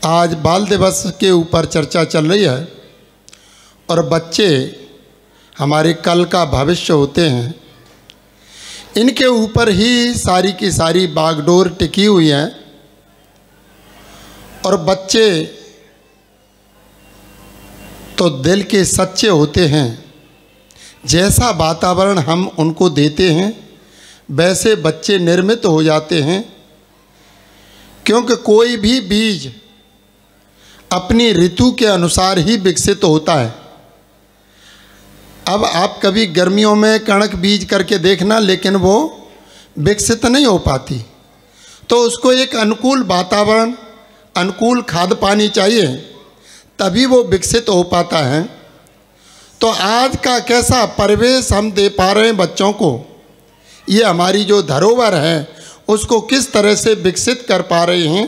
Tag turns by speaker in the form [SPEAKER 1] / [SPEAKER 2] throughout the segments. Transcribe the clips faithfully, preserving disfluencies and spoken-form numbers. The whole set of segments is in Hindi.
[SPEAKER 1] आज बाल दिवस के ऊपर चर्चा चल रही है और बच्चे हमारे कल का भविष्य होते हैं। इनके ऊपर ही सारी की सारी बागडोर टिकी हुई है और बच्चे तो दिल के सच्चे होते हैं। जैसा वातावरण हम उनको देते हैं वैसे बच्चे निर्मित हो जाते हैं, क्योंकि कोई भी बीज अपनी ऋतु के अनुसार ही विकसित होता है। अब आप कभी गर्मियों में कणक बीज करके देखना, लेकिन वो विकसित नहीं हो पाती, तो उसको एक अनुकूल वातावरण, अनुकूल खाद पानी चाहिए, तभी वो विकसित हो पाता है। तो आज का कैसा परिवेश हम दे पा रहे हैं बच्चों को, ये हमारी जो धरोहर है उसको किस तरह से विकसित कर पा रहे हैं।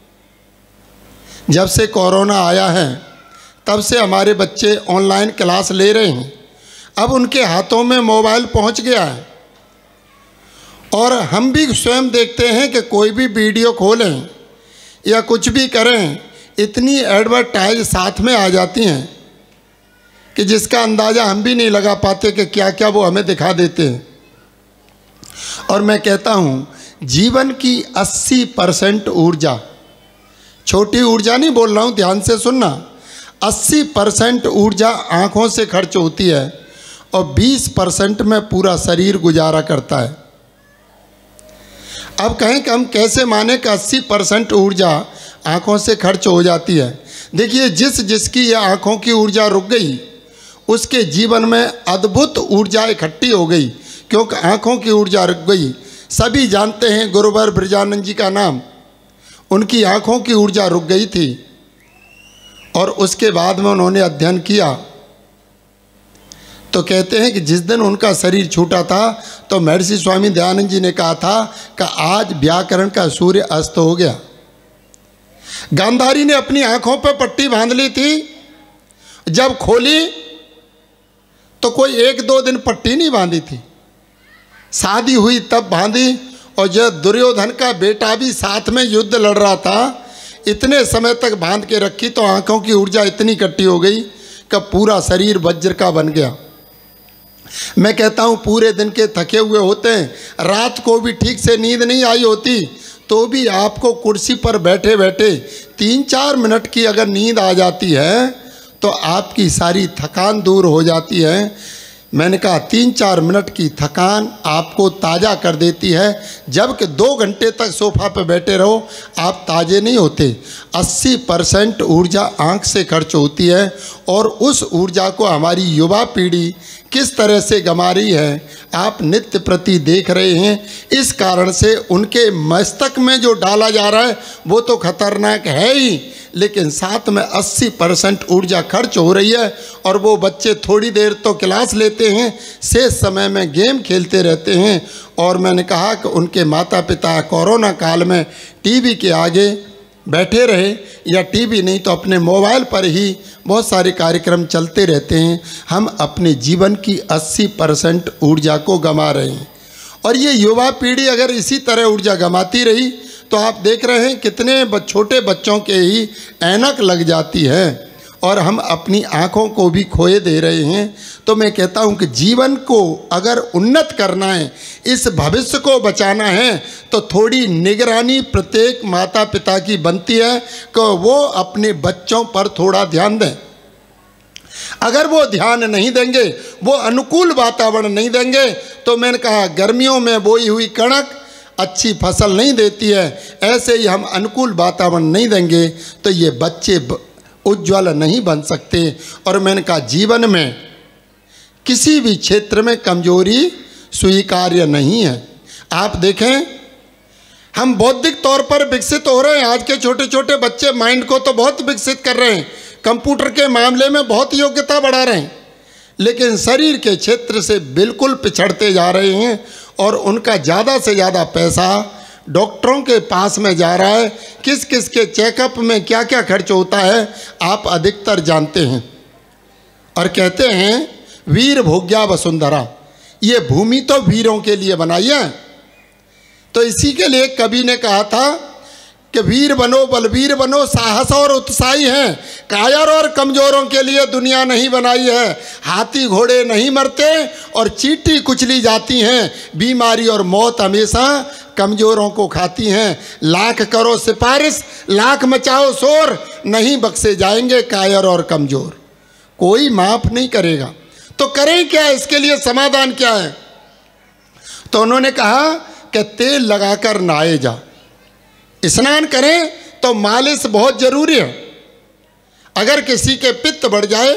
[SPEAKER 1] जब से कोरोना आया है तब से हमारे बच्चे ऑनलाइन क्लास ले रहे हैं। अब उनके हाथों में मोबाइल पहुंच गया है और हम भी स्वयं देखते हैं कि कोई भी वीडियो खोलें या कुछ भी करें, इतनी एडवर्टाइज साथ में आ जाती हैं कि जिसका अंदाज़ा हम भी नहीं लगा पाते कि क्या क्या वो हमें दिखा देते हैं। और मैं कहता हूँ जीवन की अस्सी परसेंट ऊर्जा, छोटी ऊर्जा नहीं बोल रहा हूँ, ध्यान से सुनना, अस्सी परसेंट ऊर्जा आँखों से खर्च होती है और बीस परसेंट में पूरा शरीर गुजारा करता है। अब कहें कि हम कैसे माने कि अस्सी परसेंट ऊर्जा आँखों से खर्च हो जाती है। देखिए, जिस जिसकी ये आँखों की ऊर्जा रुक गई उसके जीवन में अद्भुत ऊर्जा इकट्ठी हो गई, क्योंकि आँखों की ऊर्जा रुक गई। सभी जानते हैं गुरुवर ब्रजानंद जी का नाम, उनकी आँखों की ऊर्जा रुक गई थी और उसके बाद में उन्होंने अध्ययन किया। तो कहते हैं कि जिस दिन उनका शरीर छूटा था तो महर्षि स्वामी दयानंद जी ने कहा था कि आज व्याकरण का सूर्य अस्त हो गया। गांधारी ने अपनी आंखों पर पट्टी बांध ली थी, जब खोली तो कोई एक दो दिन पट्टी नहीं बांधी थी, शादी हुई तब बांधी। और जब दुर्योधन का बेटा भी साथ में युद्ध लड़ रहा था, इतने समय तक बांध के रखी तो आंखों की ऊर्जा इतनी इकट्ठी हो गई कि पूरा शरीर वज्र का बन गया। मैं कहता हूँ पूरे दिन के थके हुए होते हैं, रात को भी ठीक से नींद नहीं आई होती, तो भी आपको कुर्सी पर बैठे बैठे तीन चार मिनट की अगर नींद आ जाती है तो आपकी सारी थकान दूर हो जाती है। मैंने कहा तीन चार मिनट की थकान आपको ताज़ा कर देती है, जबकि दो घंटे तक सोफा पर बैठे रहो आप ताज़े नहीं होते। अस्सी परसेंट ऊर्जा आँख से खर्च होती है और उस ऊर्जा को हमारी युवा पीढ़ी किस तरह से गंवा रही है आप नित्य प्रति देख रहे हैं। इस कारण से उनके मस्तक में जो डाला जा रहा है वो तो खतरनाक है ही, लेकिन साथ में अस्सी परसेंट ऊर्जा खर्च हो रही है और वो बच्चे थोड़ी देर तो क्लास लेते हैं, शेष समय में गेम खेलते रहते हैं। और मैंने कहा कि उनके माता पिता कोरोना काल में टीवी के आगे बैठे रहे, या टीवी नहीं तो अपने मोबाइल पर ही बहुत सारे कार्यक्रम चलते रहते हैं। हम अपने जीवन की अस्सी परसेंट ऊर्जा को गंवा रहे हैं और ये युवा पीढ़ी अगर इसी तरह ऊर्जा गंवाती रही तो आप देख रहे हैं कितने छोटे बच्चों के ही ऐनक लग जाती है और हम अपनी आँखों को भी खोए दे रहे हैं। तो मैं कहता हूं कि जीवन को अगर उन्नत करना है, इस भविष्य को बचाना है, तो थोड़ी निगरानी प्रत्येक माता पिता की बनती है कि वो अपने बच्चों पर थोड़ा ध्यान दें। अगर वो ध्यान नहीं देंगे, वो अनुकूल वातावरण नहीं देंगे, तो मैंने कहा गर्मियों में बोई हुई कणक अच्छी फसल नहीं देती है, ऐसे ही हम अनुकूल वातावरण नहीं देंगे तो ये बच्चे उज्ज्वल नहीं बन सकते। और मैंने कहा जीवन में किसी भी क्षेत्र में कमजोरी स्वीकार्य नहीं है। आप देखें, हम बौद्धिक तौर पर विकसित हो रहे हैं, आज के छोटे छोटे बच्चे माइंड को तो बहुत विकसित कर रहे हैं, कंप्यूटर के मामले में बहुत योग्यता बढ़ा रहे हैं, लेकिन शरीर के क्षेत्र से बिल्कुल पिछड़ते जा रहे हैं और उनका ज़्यादा से ज़्यादा पैसा डॉक्टरों के पास में जा रहा है। किस किस के चेकअप में क्या क्या खर्च होता है आप अधिकतर जानते हैं। और कहते हैं वीर भोग्या वसुंधरा, ये भूमि तो वीरों के लिए बनाई है। तो इसी के लिए कवि ने कहा था कि वीर बनो, बलवीर बनो, साहस और उत्साही हैं। कायर और कमज़ोरों के लिए दुनिया नहीं बनाई है। हाथी घोड़े नहीं मरते और चींटी कुचली जाती हैं। बीमारी और मौत हमेशा कमज़ोरों को खाती हैं। लाख करो सिफारिश, लाख मचाओ शोर, नहीं बख्शे जाएंगे कायर और कमज़ोर। कोई माफ़ नहीं करेगा। तो करें क्या? इसके लिए समाधान क्या है? तो उन्होंने कहा कि तेल लगाकर नहाए जा, स्नान करें तो मालिश बहुत ज़रूरी है। अगर किसी के पित्त बढ़ जाए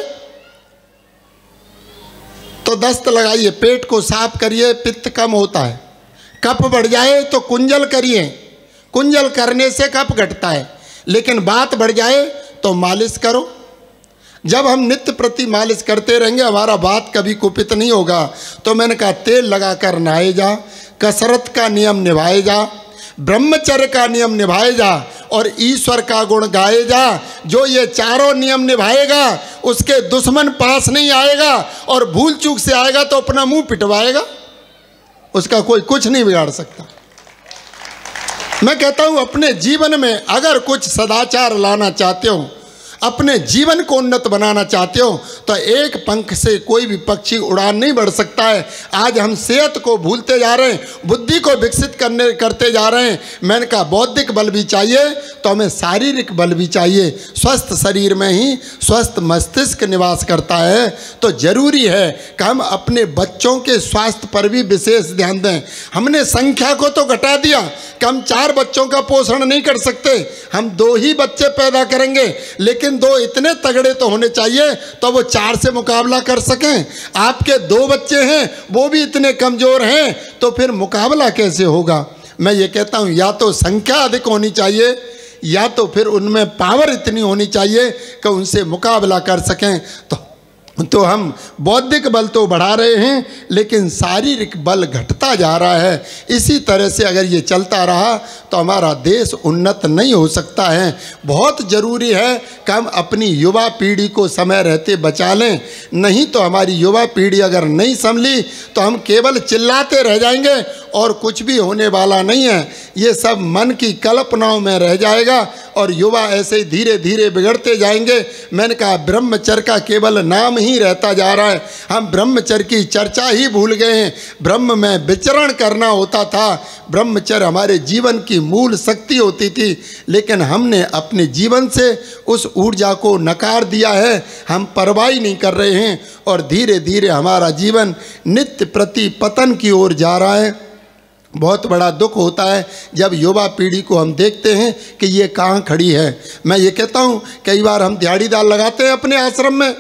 [SPEAKER 1] तो दस्त लगाइए, पेट को साफ करिए, पित्त कम होता है। कफ बढ़ जाए तो कुंजल करिए, कुंजल करने से कफ घटता है। लेकिन बात बढ़ जाए तो मालिश करो। जब हम नित्य प्रति मालिश करते रहेंगे हमारा बात कभी कुपित नहीं होगा। तो मैंने कहा तेल लगाकर नहाए जा, कसरत का नियम निभाए जा, ब्रह्मचर्य का नियम निभाए जा और ईश्वर का गुण गाए जा। जो ये चारों नियम निभाएगा उसके दुश्मन पास नहीं आएगा, और भूल चूक से आएगा तो अपना मुंह पिटवाएगा, उसका कोई कुछ नहीं बिगाड़ सकता। मैं कहता हूं अपने जीवन में अगर कुछ सदाचार लाना चाहते हो, अपने जीवन को उन्नत बनाना चाहते हो, तो एक पंख से कोई भी पक्षी उड़ान नहीं बढ़ सकता है। आज हम सेहत को भूलते जा रहे हैं, बुद्धि को विकसित करने करते जा रहे हैं। मैंने कहा बौद्धिक बल भी चाहिए तो हमें शारीरिक बल भी चाहिए। स्वस्थ शरीर में ही स्वस्थ मस्तिष्क निवास करता है। तो जरूरी है कि हम अपने बच्चों के स्वास्थ्य पर भी विशेष ध्यान दें। हमने संख्या को तो घटा दिया कि हम चार बच्चों का पोषण नहीं कर सकते, हम दो ही बच्चे पैदा करेंगे, लेकिन दो इतने तगड़े तो होने चाहिए तो वो चार से मुकाबला कर सकें। आपके दो बच्चे हैं वो भी इतने कमजोर हैं तो फिर मुकाबला कैसे होगा? मैं ये कहता हूं या तो संख्या अधिक होनी चाहिए या तो फिर उनमें पावर इतनी होनी चाहिए कि उनसे मुकाबला कर सकें। तो तो हम बौद्धिक बल तो बढ़ा रहे हैं लेकिन शारीरिक बल घटता जा रहा है। इसी तरह से अगर ये चलता रहा तो हमारा देश उन्नत नहीं हो सकता है। बहुत ज़रूरी है कि हम अपनी युवा पीढ़ी को समय रहते बचा लें, नहीं तो हमारी युवा पीढ़ी अगर नहीं संभली तो हम केवल चिल्लाते रह जाएंगे और कुछ भी होने वाला नहीं है। ये सब मन की कल्पनाओं में रह जाएगा और युवा ऐसे ही धीरे धीरे बिगड़ते जाएंगे। मैंने कहा ब्रह्मचर्य का केवल नाम ही रहता जा रहा है, हम ब्रह्मचर्य की चर्चा ही भूल गए हैं। ब्रह्म में विचरण करना होता था, ब्रह्मचर्य हमारे जीवन की मूल शक्ति होती थी, लेकिन हमने अपने जीवन से उस ऊर्जा को नकार दिया है। हम परवाह नहीं कर रहे हैं और धीरे धीरे हमारा जीवन नित्य प्रति पतन की ओर जा रहा है। बहुत बड़ा दुख होता है जब युवा पीढ़ी को हम देखते हैं कि ये कहाँ खड़ी है। मैं ये कहता हूँ कई बार हम दिहाड़ीदार लगाते हैं अपने आश्रम में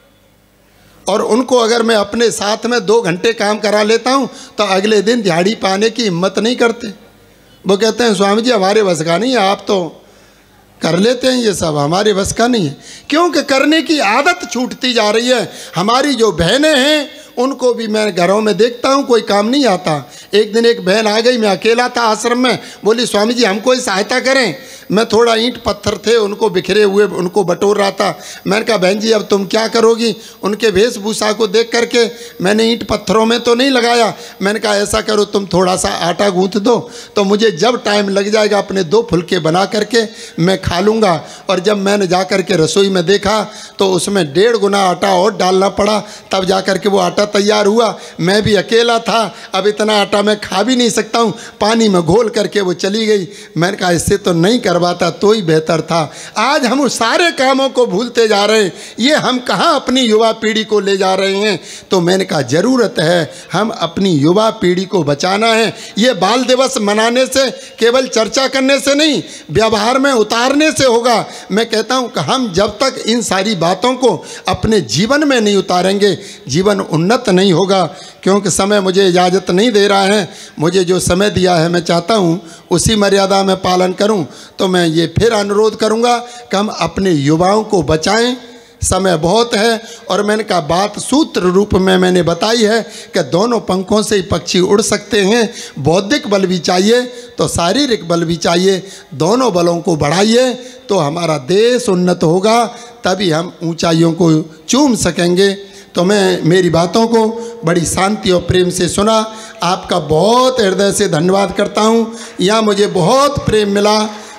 [SPEAKER 1] और उनको अगर मैं अपने साथ में दो घंटे काम करा लेता हूँ तो अगले दिन दिहाड़ी पाने की हिम्मत नहीं करते। वो कहते हैं स्वामी जी हमारे बस का नहीं है, आप तो कर लेते हैं, ये सब हमारे बस का नहीं है। क्योंकि करने की आदत छूटती जा रही है। हमारी जो बहनें हैं उनको भी मैं घरों में देखता हूँ कोई काम नहीं आता। एक दिन एक बहन आ गई, मैं अकेला था आश्रम में, बोली स्वामी जी हमको ही सहायता करें। मैं थोड़ा ईंट पत्थर थे उनको बिखरे हुए उनको बटोर रहा था। मैंने कहा बहन जी अब तुम क्या करोगी? उनके वेशभूषा को देख करके मैंने ईंट पत्थरों में तो नहीं लगाया। मैंने कहा ऐसा करो तुम थोड़ा सा आटा गूँथ दो तो मुझे जब टाइम लग जाएगा अपने दो फुलके बना करके मैं खा लूँगा। और जब मैंने जा कर के रसोई में देखा तो उसमें डेढ़ गुना आटा और डालना पड़ा, तब जा कर के वो आटा तैयार हुआ। मैं भी अकेला था, अब इतना आटा मैं खा भी नहीं सकता हूँ, पानी में घोल करके वो चली गई। मैंने कहा इससे तो नहीं करवाता तो ही बेहतर था। आज हम उस सारे कामों को भूलते जा रहे हैं, ये हम कहाँ अपनी युवा पीढ़ी को ले जा रहे हैं। तो मैंने कहा ज़रूरत है हम अपनी युवा पीढ़ी को बचाना है। ये बाल दिवस मनाने से केवल चर्चा करने से नहीं, व्यवहार में उतारने से होगा। मैं कहता हूँ कि हम जब तक इन सारी बातों को अपने जीवन में नहीं उतारेंगे जीवन उन्नत नहीं होगा। क्योंकि समय मुझे इजाज़त नहीं दे रहा है, मुझे जो समय दिया है मैं चाहता हूँ उसी मर्यादा में पालन करूँ। तो मैं ये फिर अनुरोध करूँगा कि हम अपने युवाओं को बचाएं। समय बहुत है और मैंने कहा बात सूत्र रूप में मैंने बताई है कि दोनों पंखों से ही पक्षी उड़ सकते हैं। बौद्धिक बल भी चाहिए तो शारीरिक बल भी चाहिए, दोनों बलों को बढ़ाइए तो हमारा देश उन्नत होगा, तभी हम ऊंचाइयों को चूम सकेंगे। तो मैं मेरी बातों को बड़ी शांति और प्रेम से सुना। आपका बहुत हृदय से धन्यवाद करता हूँ। यहाँ मुझे बहुत प्रेम मिला,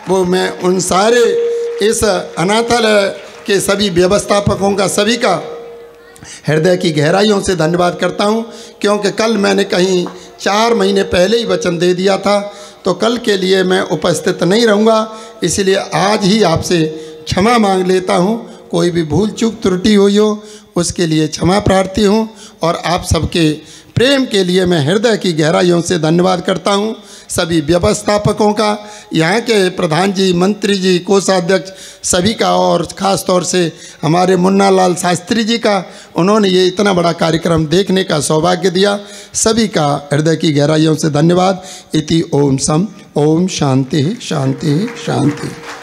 [SPEAKER 1] वो मैं उन सारे इस अनाथालय के सभी व्यवस्थापकों का, सभी का हृदय की गहराइयों से धन्यवाद करता हूं, क्योंकि कल मैंने कहीं चार महीने पहले ही वचन दे दिया था, तो कल के लिए मैं उपस्थित नहीं रहूँगा। इसलिए आज ही आपसे क्षमा मांग लेता हूं। कोई भी भूल चूक त्रुटि हुई हो उसके लिए क्षमा प्रार्थी हूं, और आप सबके प्रेम के लिए मैं हृदय की गहराइयों से धन्यवाद करता हूं। सभी व्यवस्थापकों का, यहाँ के प्रधान जी, मंत्री जी, कोषाध्यक्ष सभी का, और ख़ास तौर से हमारे मुन्ना लाल शास्त्री जी का, उन्होंने ये इतना बड़ा कार्यक्रम देखने का सौभाग्य दिया। सभी का हृदय की गहराइयों से धन्यवाद। इति ओम सम, ओम शांति शांति शांति।